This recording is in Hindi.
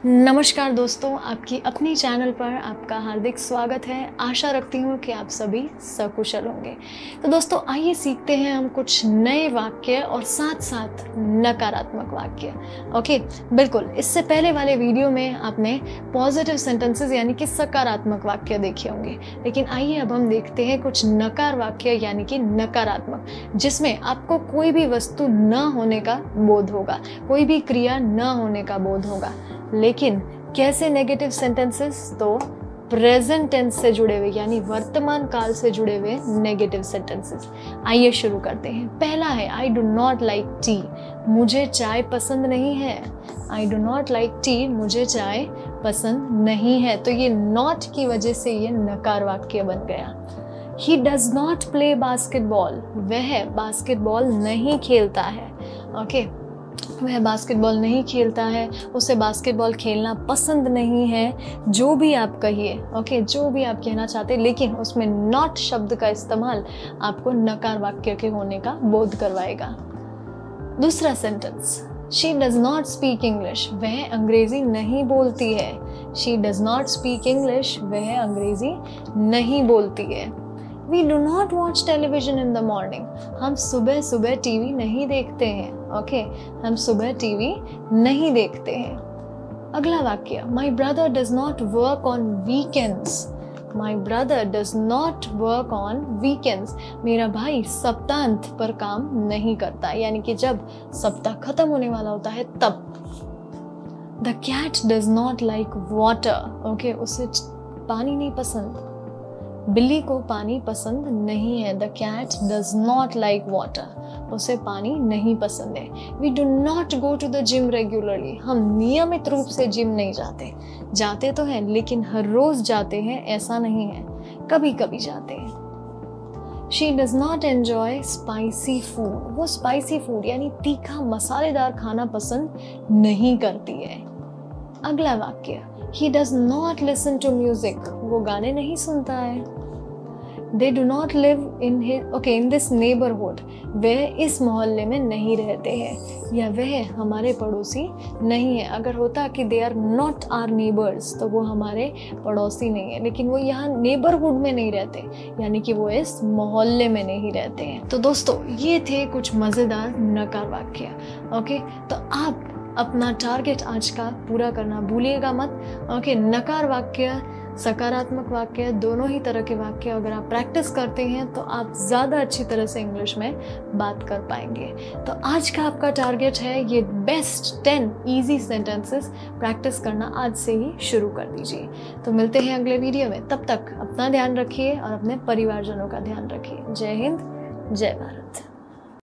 नमस्कार दोस्तों, आपकी अपनी चैनल पर आपका हार्दिक स्वागत है। आशा रखती हूँ कि आप सभी सकुशल होंगे। तो दोस्तों आइए सीखते हैं हम कुछ नए वाक्य और साथ साथ नकारात्मक वाक्य। ओके, बिल्कुल। इससे पहले वाले वीडियो में आपने पॉजिटिव सेंटेंसेस यानी कि सकारात्मक वाक्य देखे होंगे, लेकिन आइए अब हम देखते हैं कुछ नकार वाक्य यानी कि नकारात्मक, जिसमें आपको कोई भी वस्तु न होने का बोध होगा, कोई भी क्रिया न होने का बोध होगा। लेकिन कैसे नेगेटिव सेंटेंसेस? तो प्रेजेंट टेंस से जुड़े हुए यानी वर्तमान काल से जुड़े हुए नेगेटिव सेंटेंसेस। आइए शुरू करते हैं। पहला है I do not like tea, मुझे चाय पसंद नहीं है। I do not like tea, मुझे चाय पसंद नहीं है। तो ये नॉट की वजह से ये नकार वाक्य बन गया। He does not play basketball, वह बास्केटबॉल नहीं खेलता है। ओके, वह बास्केटबॉल नहीं खेलता है, उसे बास्केटबॉल खेलना पसंद नहीं है। जो भी आप कहिए, ओके, जो भी आप कहना चाहते हैं, लेकिन उसमें नॉट शब्द का इस्तेमाल आपको नकार वाक्य के होने का बोध करवाएगा। दूसरा sentence, she does not speak English, वह अंग्रेजी नहीं बोलती है। She does not speak English, वह अंग्रेजी नहीं बोलती है। We do not watch television in the morning. हम सुबह सुबह टीवी नहीं देखते हैं। ओके, हम सुबह टीवी नहीं देखते हैं। अगला वाक्य, My brother does not work on weekends. My brother does not work on weekends. मेरा भाई सप्ताहांत पर काम नहीं करता, यानी कि जब सप्ताह खत्म होने वाला होता है तब। The cat does not like water. Okay, उसे पानी नहीं पसंद। बिल्ली को पानी पसंद नहीं है। The cat does not like water, उसे पानी नहीं पसंद है। We do not go to the gym regularly, हम नियमित रूप से जिम नहीं जाते। जाते तो हैं लेकिन हर रोज जाते हैं ऐसा नहीं है, कभी कभी जाते हैं। She does not enjoy spicy food, वो स्पाइसी फूड यानी तीखा मसालेदार खाना पसंद नहीं करती है। अगला वाक्य, he does not listen to music, वो गाने नहीं सुनता है। they do not live in this neighborhood, वह इस मोहल्ले में नहीं रहते हैं, या वह हमारे पड़ोसी नहीं है। अगर होता कि they are not our neighbors, तो वो हमारे पड़ोसी नहीं है, लेकिन वो यहाँ नेबरहुड में नहीं रहते, यानी कि वो इस मोहल्ले में नहीं रहते हैं। तो दोस्तों ये थे कुछ मज़ेदार नकार वाक्य। ओके, तो आप अपना टारगेट आज का पूरा करना भूलिएगा मत। ओके, नकार वाक्य, सकारात्मक वाक्य, दोनों ही तरह के वाक्य अगर आप प्रैक्टिस करते हैं तो आप ज़्यादा अच्छी तरह से इंग्लिश में बात कर पाएंगे। तो आज का आपका टारगेट है ये बेस्ट 10 इजी सेंटेंसेस प्रैक्टिस करना आज से ही शुरू कर दीजिए। तो मिलते हैं अगले वीडियो में, तब तक अपना ध्यान रखिए और अपने परिवारजनों का ध्यान रखिए। जय हिंद, जय भारत।